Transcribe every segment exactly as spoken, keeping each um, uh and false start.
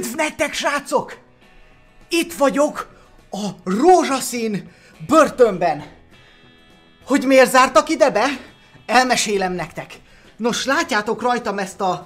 Üdv nektek, srácok! Itt vagyok a rózsaszín börtönben. Hogy miért zártak ide be? Elmesélem nektek. Nos, látjátok rajtam ezt a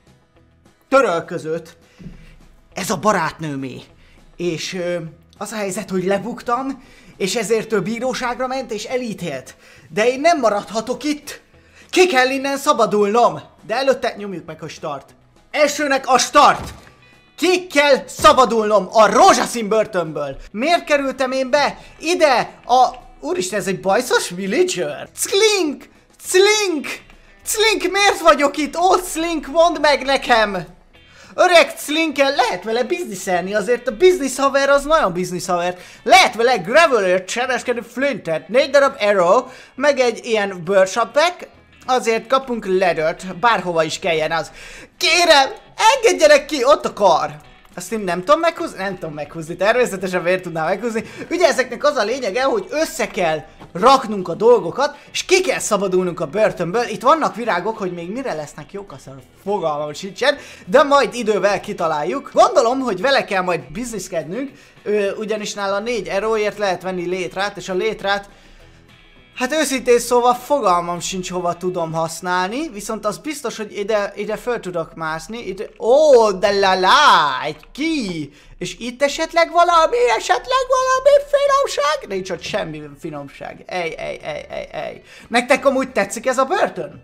törölközőt. Ez a barátnőmé. És ö, az a helyzet, hogy lebuktam, és ezért ő bíróságra ment és elítélt. De én nem maradhatok itt. Ki kell innen szabadulnom. De előtte nyomjuk meg a start. Elsőnek a start. Ki kell szabadulnom a rózsaszín börtönből. Miért kerültem én be ide a... Úristen, ez egy bajszos villager. Slink! Slink! Slink, miért vagyok itt? Ó, Slink, mondd meg nekem! Öreg Slinkel, lehet vele bizniszelni, azért a biznisz haver az nagyon biznisz haver. Lehet vele gravelért csereskedni flintet, négy darab arrow, meg egy ilyen birdshotback, azért kapunk leathert, bárhova is kelljen az. Kérem, engedjenek ki, ott a kar! Azt én nem tudom meghúzni? Nem tudom meghúzni, természetesen miért tudnám meghúzni. Ugye ezeknek az a lényege, hogy össze kell raknunk a dolgokat, és ki kell szabadulnunk a börtönből. Itt vannak virágok, hogy még mire lesznek jók, aztán fogalmam sincsen, de majd idővel kitaláljuk. Gondolom, hogy vele kell majd bizniszkednünk, ugyanis nála négy arrowért lehet venni létrát, és a létrát, hát őszintén szóval fogalmam sincs, hova tudom használni, viszont az biztos, hogy ide, ide föl tudok mászni, ide... Ó, de la la, egy ki! És itt esetleg valami, esetleg valami finomság? Nincs ott semmi finomság. Ej, ej, ej, ej, ej. Nektek amúgy tetszik ez a börtön?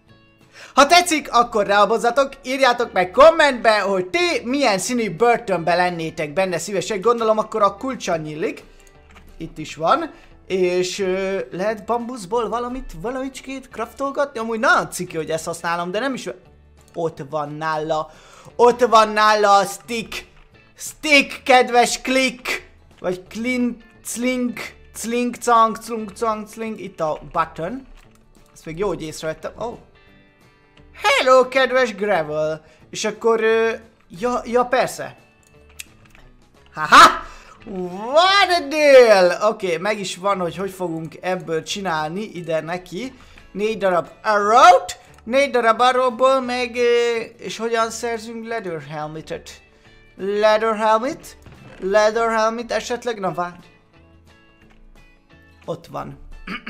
Ha tetszik, akkor reabozzatok, írjátok meg kommentbe, hogy ti milyen színű börtönbe lennétek benne szívesek. Gondolom akkor a kulcsa nyílik. Itt is van. És ö, lehet bambuszból valamit, valamicskét craftolgatni? Amúgy nagyon ciki, hogy ezt használom, de nem is... Ott van nála. Ott van nála a stick. Stick, kedves klik. Vagy klin, slink, slink, cang, clunk, cang, slink. Itt a button. Ezt még jó, hogy észrevettem. Oh. Hello, kedves gravel. És akkor... Ö, ja, ja, persze. Haha! What a deal! Oké, okay, meg is van, hogy hogy fogunk ebből csinálni ide neki. Négy darab arrow-t, négy darab arrowból meg... És hogyan szerzünk leather helmetet? Leather helmet? Leather helmet esetleg? Na várj. Ott van.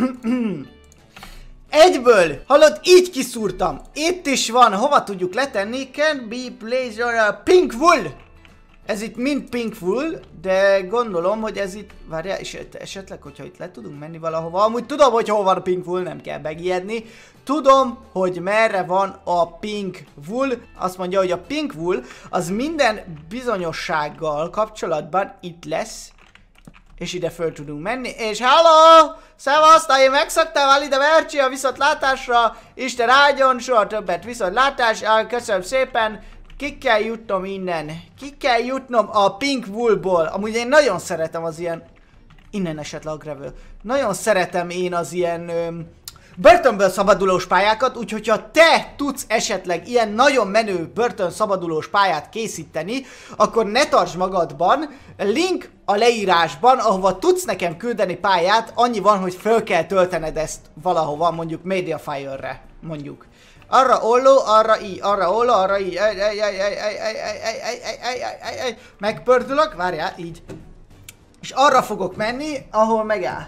Egyből! Hallod, így kiszúrtam. Itt is van, hova tudjuk letenni? Can be placed on a pink wool! Ez itt mind pink wool, de gondolom, hogy ez itt... Várjál, és esetleg, hogyha itt le tudunk menni valahova. Amúgy tudom, hogy hol van a pink wool, nem kell megijedni. Tudom, hogy merre van a pink wool. Azt mondja, hogy a pink wool az minden bizonyossággal kapcsolatban itt lesz. És ide föl tudunk menni. És halló! Szevasztal, én megszaktál ide Vercsi a viszontlátásra. Isten áldjon, soha többet viszontlátás. Köszönöm szépen. Ki kell jutnom innen? Ki kell jutnom a pink woolból? Amúgy én nagyon szeretem az ilyen... Innen esett le a gravel. Nagyon szeretem én az ilyen... Öm, börtönből szabadulós pályákat, úgyhogy ha te tudsz esetleg ilyen nagyon menő börtön szabadulós pályát készíteni, akkor ne tartsd magadban. Link a leírásban, ahova tudsz nekem küldeni pályát, annyi van, hogy föl kell töltened ezt valahova, mondjuk Mediafire-re, mondjuk. Arra olló, arra i, arra olló, arra i, ej, ej, ej, ej, ej, ej, ej, ej, ej, ej, ej, ej, ej, megpördülök, várjál, így. És arra fogok menni, ahol megáll.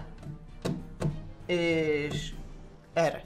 És... erre.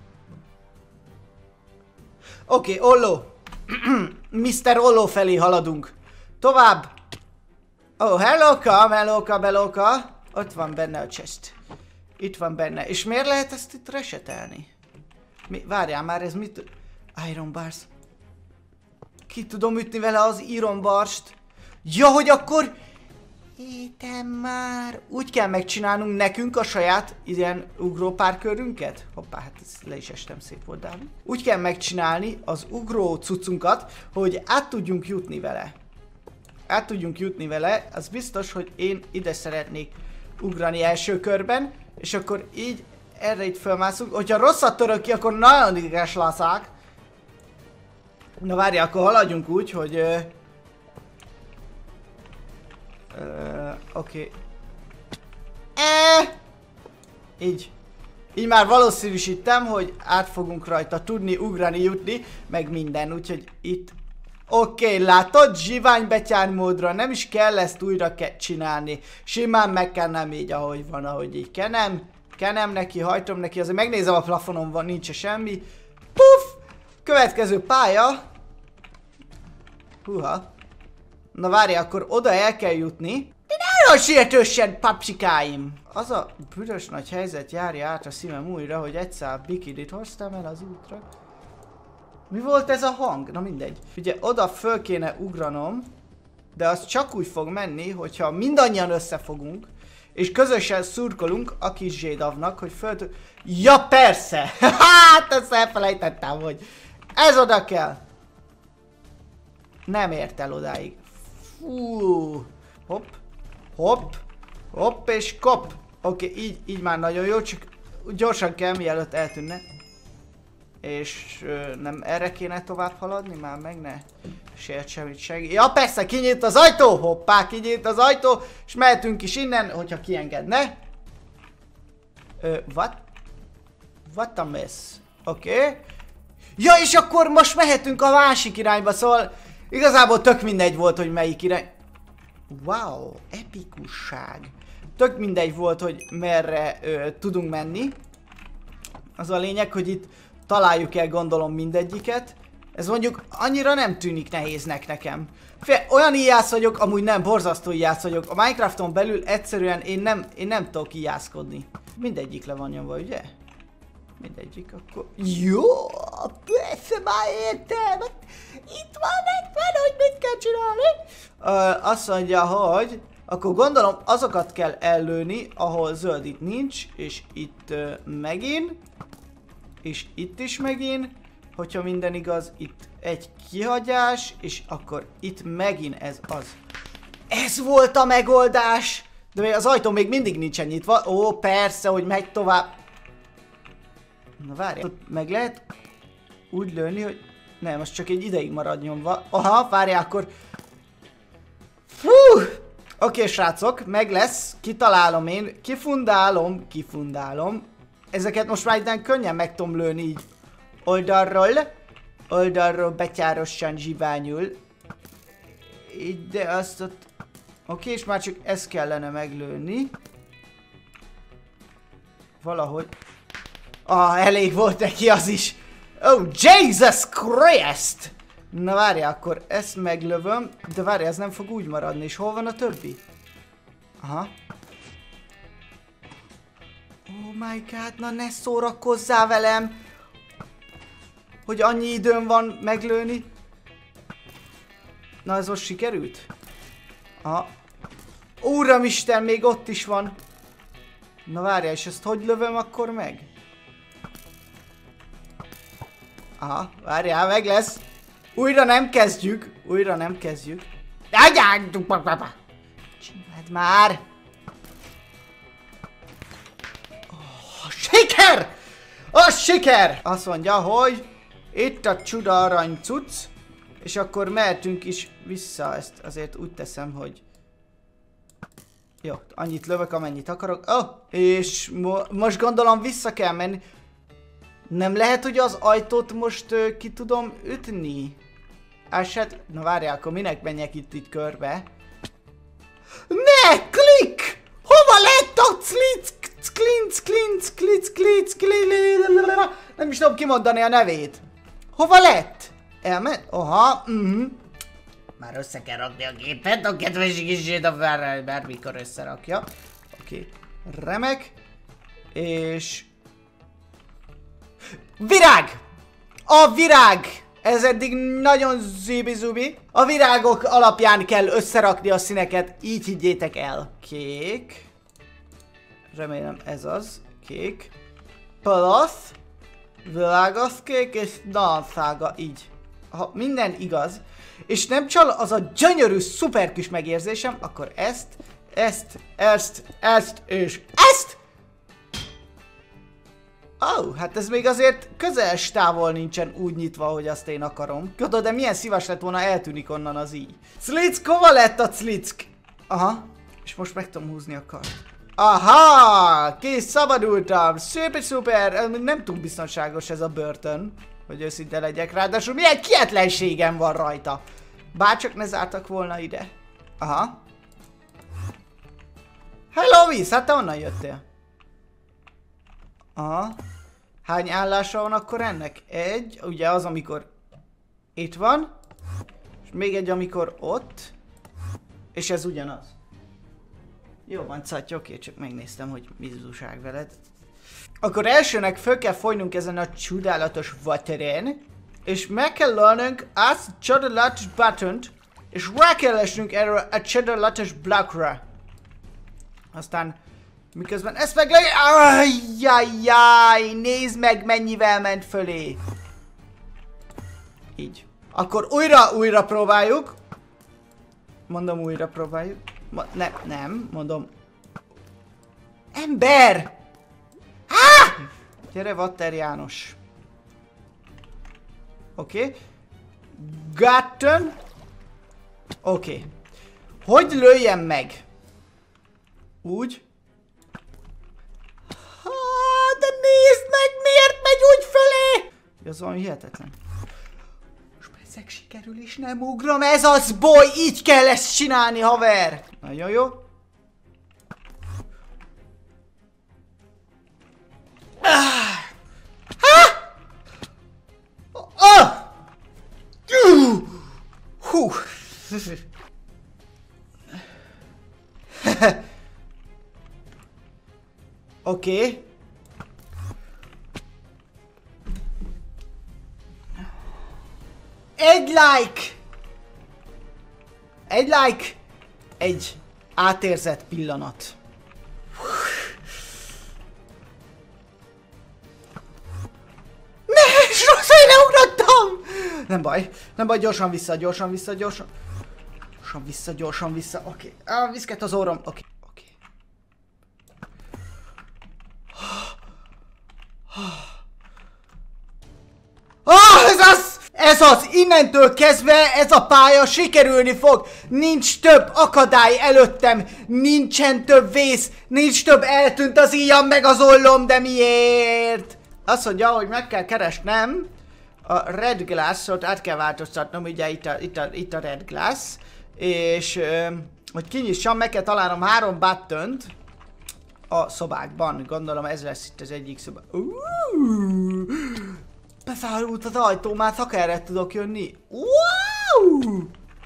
Oké, okay, olló. miszter Olló felé haladunk. Tovább. Oh, hellóka, mellóka, belóka. Ott van benne a chest. Itt van benne. És miért lehet ezt itt resetelni? Mi? Várjál már, ez mit? Iron bars. Ki tudom ütni vele az iron barst? Ja, hogy akkor... Étem már... Úgy kell megcsinálnunk nekünk a saját ilyen ugrópárkörünket? Hoppá, hát ezt le is estem, szép volt, Dávid. Úgy kell megcsinálni az ugró cuccunkat, hogy át tudjunk jutni vele. Át tudjunk jutni vele, az biztos, hogy én ide szeretnék ugrani első körben, és akkor így erre itt fölmászunk. Hogyha rosszat török ki, akkor nagyon ideges leszek. Na várjál, akkor haladjunk úgy, hogy... Uh, uh, Oké. Okay. Eh! Így. Így már valószínűsítem, hogy át fogunk rajta tudni ugrani, jutni, meg minden. Úgyhogy itt Oké, okay, látod? Zsiványbetyár módra nem is kell ezt újra ke csinálni. Simán megkennem így, ahogy van, ahogy így kenem. Kenem neki, hajtom neki, azért megnézem a plafonon, van, nincs -e semmi. Puff! Következő pálya. Húha. Na várj, akkor oda el kell jutni. De nagyon sietősen, papsikáim! Az a büdös nagy helyzet járja át a szívem újra, hogy egy szál bikidit hoztam el az útra. Mi volt ez a hang? Na mindegy. Ugye oda föl kéne ugranom, de az csak úgy fog menni, hogyha mindannyian összefogunk, és közösen szurkolunk a kis Zsédavnak, hogy föl tud... Ja persze! Hát ezt elfelejtettem, hogy ez oda kell. Nem ért el odáig. Fú. Hopp. Hopp. Hopp és kop. Oké, okay, így, így már nagyon jó, csak gyorsan kell, mielőtt eltűnne. És ö, nem erre kéne tovább haladni? Már meg ne sért semmit segít. Ja persze, kinyílt az ajtó! Hoppá, kinyílt az ajtó, és mehetünk is innen, hogyha kiengedne. Ö, what? What a mess? Oké. Okay. Ja, és akkor most mehetünk a másik irányba, szóval igazából tök mindegy volt, hogy melyik irány. Wow, epikusság. Tök mindegy volt, hogy merre ö, tudunk menni. Az a lényeg, hogy itt találjuk el, gondolom, mindegyiket. Ez mondjuk annyira nem tűnik nehéznek nekem. Fél, olyan ijász vagyok, amúgy nem, borzasztó ijász vagyok. A Minecrafton belül egyszerűen én nem, én nem tudok ijászkodni. Mindegyik le van nyomva, ugye? Mindegyik, akkor... Jó, persze már értem. Itt van, itt van, hogy mit kell csinálni. Ö, azt mondja, hogy... Akkor gondolom azokat kell ellőni, ahol zöld itt nincs, és itt ö, megint. És itt is megint, hogyha minden igaz, itt egy kihagyás, és akkor itt megint ez az. Ez volt a megoldás! De még az ajtó még mindig nincsen nyitva. Ó, persze, hogy megy tovább. Na várj, meg lehet úgy lőni, hogy... Nem, az csak egy ideig marad nyomva. Aha, várjál, akkor... Fú! Oké, srácok, meg lesz. Kitalálom én. Kifundálom, kifundálom. Ezeket most már innen könnyen meg tudom lőni így oldalról. Oldalról betyárosan zsiványul. Így, de azt ott... Oké, és már csak ezt kellene meglőni. Valahogy... Ah, elég volt neki az is. Oh, Jesus Christ! Na várjál, akkor ezt meglövöm. De várjál, ez nem fog úgy maradni. És hol van a többi? Aha. Oh my god, na ne szórakozzál velem! Hogy annyi időm van meglőni. Na ez most sikerült? Aha. Úramisten, még ott is van. Na várjál, és ezt hogy lövöm akkor meg? Aha, várjál, meg lesz. Újra nem kezdjük. Újra nem kezdjük. Csináld már! Oh, siker! A siker! Azt mondja, hogy itt a csuda arany cucc. És akkor mehetünk is vissza. Ezt azért úgy teszem, hogy... Jó, annyit lövök, amennyit akarok. Oh, és mo most gondolom vissza kell menni. Nem lehet, hogy az ajtót most uh, ki tudom ütni? Eset... Na várjál, akkor minek menjek itt, itt körbe? Ne! Klik! Hova lett a clic, clic, clic, clic, clic, clic, nem is tudom kimondani a nevét. Hova lett? Elment? Aha, mhm. Már össze kell rakni a gépet, a kedves kis a bármikor összerakja. Oké, okay. Remek. És... Virág! A virág! Ez eddig nagyon zibi-zubi. A virágok alapján kell összerakni a színeket, így higgyétek el. Kék. Remélem ez az. Kék. Plusz. Világos kék és narancsárga, így. Ha minden igaz, és nem csal az a gyönyörű, szuper kis megérzésem, akkor ezt, ezt, ezt, ezt és ezt! Ó, oh, hát ez még azért közeles távol nincsen úgy nyitva, hogy azt én akarom. Tudod, de milyen szíves lett volna, eltűnik onnan az így. Click, hova lett a click? Aha, és most meg tudom húzni a kart. Aha, kész, szabadultam, szuper, szuper, nem túl biztonságos ez a börtön, hogy őszinte legyek, ráadásul milyen kietlenségem van rajta. Bárcsak ne zártak volna ide. Aha. Hello, Víz, hát te onnan jöttél. Aha. Hány állása van akkor ennek? Egy, ugye az, amikor itt van. És még egy, amikor ott. És ez ugyanaz. Jó van, Caty, oké, csak megnéztem, hogy mi az újság veled. Akkor elsőnek föl kell folynunk ezen a csodálatos wateren. És meg kell lölnünk azt a csodálatos buttont. És rá kell esnünk erre a csodálatos blokkra. Aztán miközben ezt meg le... Ajjajjaj, nézd meg mennyivel ment fölé. Így. Akkor újra, újra próbáljuk. Mondom, újra próbáljuk. Mo ne, nem, mondom. Ember! Ah! Gyere, Water János. Oké. Okay. Gotten. Oké. Okay. Hogy lőjem meg? Úgy. Ha, de nézd meg, miért megy úgy fölé? Ez olyan hihetetlen. És ezek sikerül is nem ugrom, ez az boly, így kell ezt csinálni, haver. Nagyon jó. Ah! Ah! Hú! Oké. Okay. Egy like! Egy like! Egy átérzett pillanat. Ne! Rossz helyre ugrottam! Nem baj, nem baj, gyorsan vissza, gyorsan vissza, gyorsan. Gyorsan vissza, gyorsan vissza, oké. Okay. Ah, viszket az orrom, oké. Okay. Ah, ez az! Ez az! Innentől kezdve ez a pálya sikerülni fog! Nincs több akadály előttem! Nincsen több vész! Nincs több eltűnt az íjam meg az ollom, de miért? Azt mondja, hogy meg kell keresnem a red glass-ot, át kell változtatnom, ugye itt a, itt a, itt a red glass. És ö, hogy kinyissam, meg kell találnom három buttont a szobákban. Gondolom ez lesz itt az egyik szoba. Uh, bezárult az ajtó, már szakerre tudok jönni. Wow!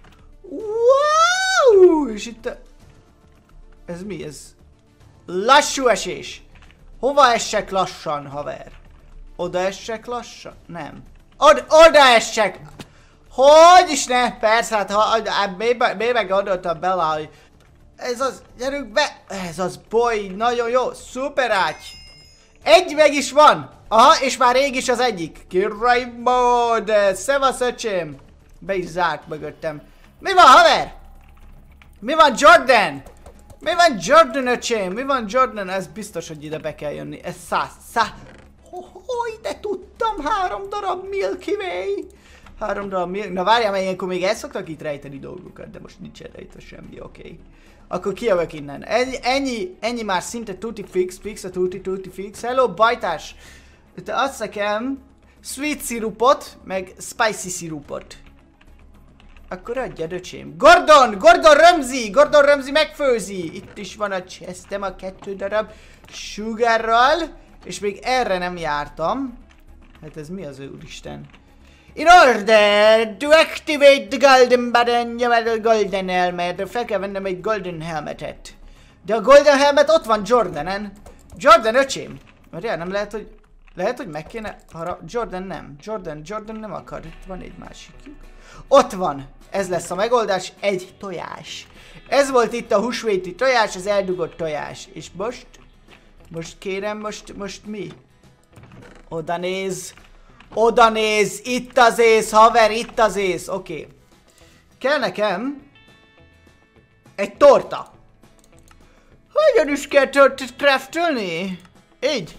Wow! És itt a... Ez mi? Ez... Lassú esés. Hova essek lassan, haver? Oda essek lassan? Nem. Od oda essek! Hogy is ne? Persze, hát ha... Még meg gondoltam bele, hogy... Ez az... Gyerünk be! Ez az boly, nagyon jó! Szuper ágy! Egy meg is van! Aha, és már rég is az egyik. Király mód! Szevasz, öcsém! Be is zárt mögöttem. Mi van, haver? Mi van, Jordan? Mi van, Jordan, öcsém? Mi van, Jordan? Ez biztos, hogy ide be kell jönni. Ez száz, száz... Hogy de tudtam, három darab Milky Way. Három darab Milky... Na várjál, mert ilyenkor még el szoktak itt rejteni dolgokat, de most nincs rejtve semmi, oké. Okay. Akkor kijövök innen. Ennyi, ennyi, ennyi már szinte tuti fix, fix a tuti, tuti fix. Hello, bajtás! Te adsz nekem sweet szirupot, meg spicy szirupot. Akkor adjad, öcsém. Gordon! Gordon Ramsay! Gordon Ramsay megfőzi! Itt is van a chestem a kettő darab sugarral. És még erre nem jártam. Hát ez mi az ő úristen? In order to activate the golden button, nyomd a golden helmet. Fel kell vennem egy golden helmetet. De a golden helmet ott van Jordanen. Jordan, öcsém! Mert nem lehet, hogy... Lehet, hogy meg kéne... Harap... Jordan nem. Jordan, Jordan nem akar. Itt van egy másikjuk. Ott van. Ez lesz a megoldás. Egy tojás. Ez volt itt a húsvéti tojás, az eldugott tojás. És most... Most kérem, most... Most mi? Oda néz. Oda néz. Itt az ész, haver. Itt az ész. Oké. Okay. Kell nekem... Egy torta. Hogyan is kell tortát craftolni? Így.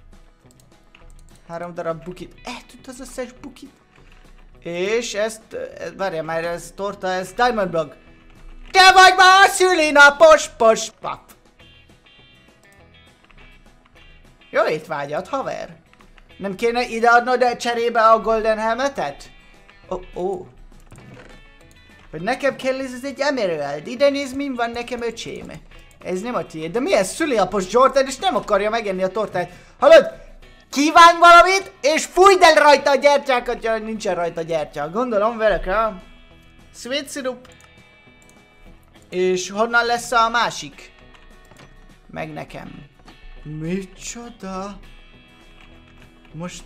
Három darab bukit. Eltűnt az összes bukit. És ezt... Várjál már, ez torta, ez Diamond Block. Te vagy ma a szülinapos pos pap. Jó étvágyat, haver. Nem kéne ideadnod cserébe a golden helmetet? Ó, oh, ó. Oh. Hogy nekem kell ez, ez egy emerald. Ide nézd, min van nekem, öcsém. Ez nem a tiéd. De milyen szüliapos Jordan, és nem akarja megenni a tortát. Hallod? Kívánj valamit, és fújd el rajta a gyertyákat, ja, nincsen rajta gyertya. Gondolom velek rá. Sweet syrup. És honnan lesz a másik? Meg nekem. Micsoda? Most...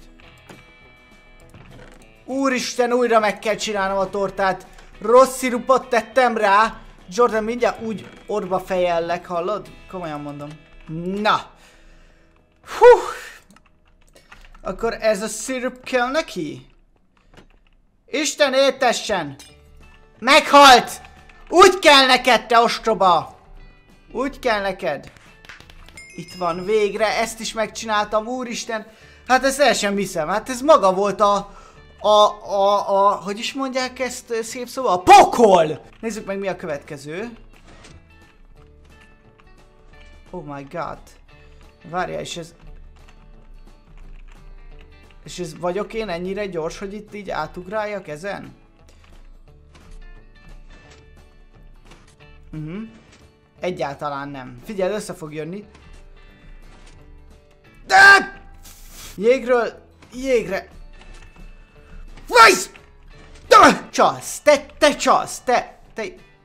Úristen, újra meg kell csinálnom a tortát. Rossz szirupot tettem rá. Jordan, mindjárt úgy orba fejellek, hallod? Komolyan mondom. Na. Hú. Akkor ez a szirup kell neki? Isten éltessen! Meghalt! Úgy kell neked, te ostoba! Úgy kell neked. Itt van végre, ezt is megcsináltam, úristen. Hát ezt el sem hiszem, hát ez maga volt a... A, a, a, hogy is mondják ezt szép szóval? A pokol! Nézzük meg, mi a következő. Oh my god. Várjál, és ez... És ez vagyok én ennyire gyors, hogy itt így átugráljak ezen? Uh-huh. Egyáltalán nem. Figyelj, össze fog jönni. De! Jégről, jégre. Vajsz! Csalsz! Te, te csalsz! Te, te...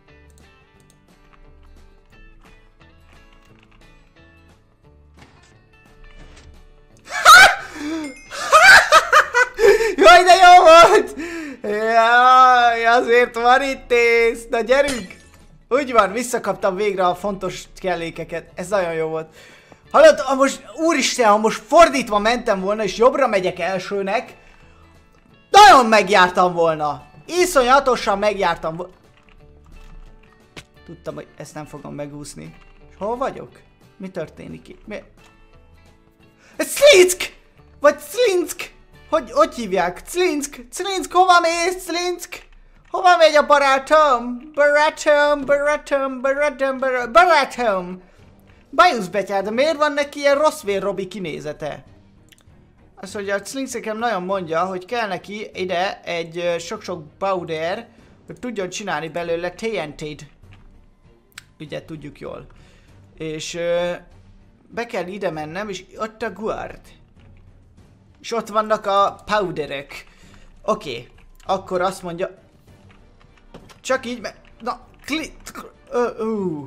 Jaj, de jó volt! Jaj, azért van itt ész! Na gyerünk! Úgy van, visszakaptam végre a fontos kellékeket. Ez nagyon jó volt. Hallod, ha most, úristen, ha most fordítva mentem volna, és jobbra megyek elsőnek, nagyon megjártam volna. Iszonyatosan megjártam volna. Tudtam, hogy ezt nem fogom megúszni. És hol vagyok? Mi történik itt? Mi? Ez Szlinck! Vagy Szlinck! Hogy, hogy hívják? Szlinck! Szlinck, hova mész, Szlinck? Hova megy a barátom? Barátom, barátom, barátom, barátom, barátom! Bajusz betyár, de miért van neki ilyen rossz vér Robi kinézete? Azt mondja, a Szlinck nekem nagyon mondja, hogy kell neki ide egy sok-sok powder, hogy tudjon csinálni belőle té en té-t. Ugye tudjuk jól. És ö, be kell ide mennem, és ott a guard. És ott vannak a powderek. Oké, okay. Akkor azt mondja... Csak így me... Na, kli... Uh, uh.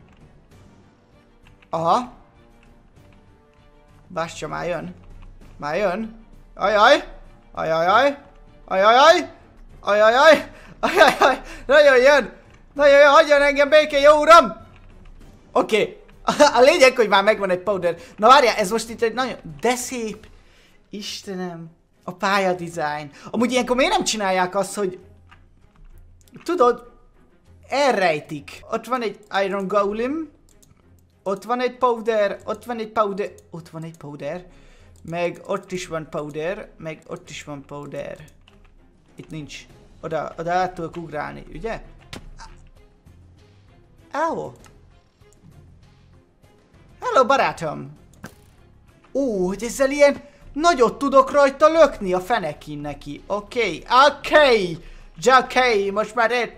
Aha. Bástya már jön. Már jön. Ajaj. Ajajaj. Ajajaj. Ajajaj. Ajajaj. Nagyon jön. Nagyon jön. Hagyjon engem békén, jó uram. Oké. Okay. A lényeg, hogy már megvan egy powder. Na várjál, ez most itt egy nagyon... De szép. Istenem. A pályadizájn. Amúgy ilyenkor miért nem csinálják azt, hogy... Tudod, elrejtik. Ott van egy Iron Golem. Ott van egy powder. Ott van egy powder. Ott van egy powder. Meg ott is van powder. Meg ott is van powder. Itt nincs. Oda, oda át tudok ugrálni, ugye? Áó. Hello, barátom. Ó, hogy ezzel ilyen nagyot tudok rajta lökni a fenekin neki. Oké, okay. oké. Okay. Oké, okay. Most már itt.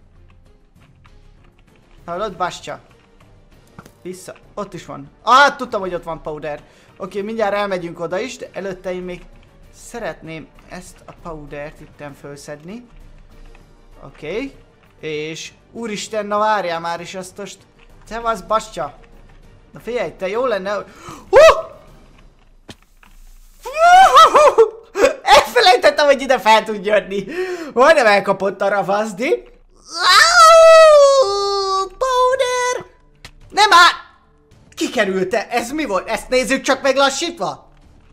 Hallod, bástya? Vissza. Ott is van. Ah, tudtam, hogy ott van powder. Oké, okay, mindjárt elmegyünk oda is, de előtte én még szeretném ezt a powdert itten felszedni. Oké. Okay. És úristen, na várjál már is azt most. Szevasz, bástya. Na figyelj, te jó lenne, hogy... Uh! Elfelejtettem, hogy ide fel tud jönni. Majdnem elkapott a ravaszdi. Powder! Nem már! Kikerült-e? Ez mi volt? Ezt nézzük csak meg lassítva.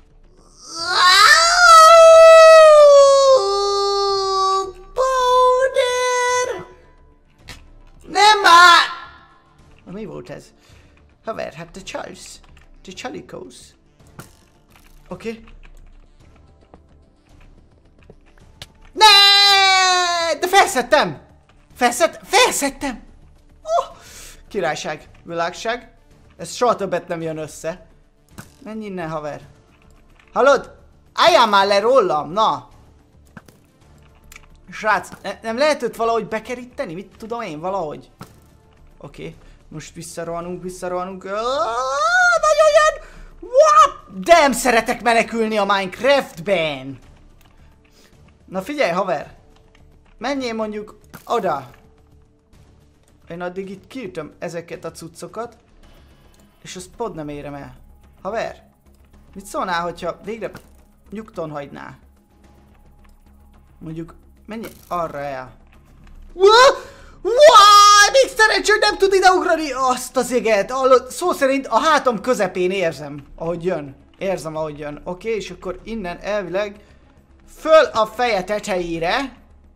Powder! Nem már! Mi volt ez? Haver, hát te csalsz. Te csalikósz. Oké. Okay. Ne! De felszedtem! Felszed... Felszedtem! Oh! Királyság, világság. Ez soha többet nem jön össze. Menj innen, haver. Hallod? Álljál már le rólam, na! Srác, ne, nem lehet őt valahogy bekeríteni? Mit tudom én, valahogy? Oké, okay. Most visszarohanunk, visszarohanunk. Nagyon jön! What? De nem szeretek menekülni a Minecraftben! Na figyelj, haver! Menjél mondjuk oda. Én addig itt kiütöm ezeket a cuccokat, és azt pont nem érem el. Haver, mit szólnál, hogyha végre nyugton hagyná? Mondjuk, menj arra el. Még szerencsé, nem tud ideugrani azt az éget. Szó szerint a hátam közepén érzem, ahogy jön. Érzem, ahogy jön. Oké, okay, és akkor innen elvileg föl a feje tetejére.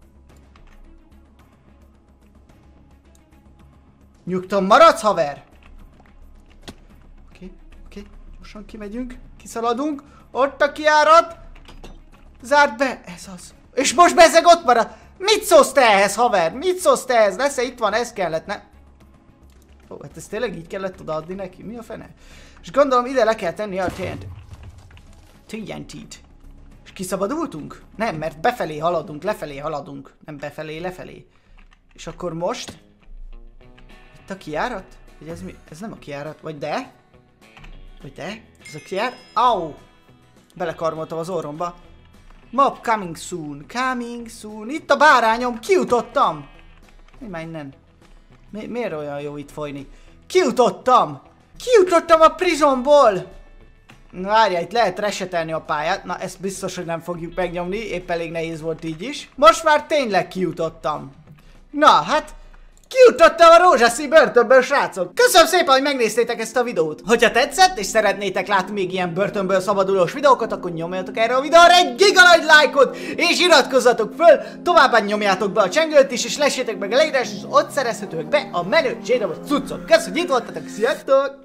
Nyugton maradsz, haver? Oké, okay, oké, okay. Gyorsan kimegyünk, kiszaladunk. Ott a kijárat. Zárd be, ez az. És most bezeg ott marad. Mit szólsz te ehhez, haver? Mit szólsz te ehhez? Lesz-e itt van, ez kellett, ne? Ó, hát ez tényleg így kellett odaadni neki? Mi a fene? És gondolom ide le kell tenni a té en té-t. És kiszabadultunk? Nem, mert befelé haladunk, lefelé haladunk. Nem befelé, lefelé. És akkor most... Itt a kijárat? Vagy ez mi? Ez nem a kijárat, vagy de? Vagy de? Ez a kijárat? Au! Belekarmoltam az orromba. Mob coming soon, coming soon. Itt a bárányom, kiutottam! Mi már innen? Mi, miért olyan jó itt folyni? Kiutottam! Kiutottam a prisonból! Na várjál, itt lehet resetelni a pályát. Na ezt biztos, hogy nem fogjuk megnyomni. Épp elég nehéz volt így is. Most már tényleg kiutottam. Na, hát... Kijutottam a rózsaszín börtönből, srácok! Köszönöm szépen, hogy megnéztétek ezt a videót! Hogyha tetszett, és szeretnétek látni még ilyen börtönből szabadulós videókat, akkor nyomjatok erre a videóra egy giga nagy lájkot, és iratkozzatok föl, továbbá nyomjátok be a csengőt is, és lessétek meg a leírás, és ott szerezhetők be a menő csédabos cuccok. Köszönöm, hogy itt voltatok, sziasztok!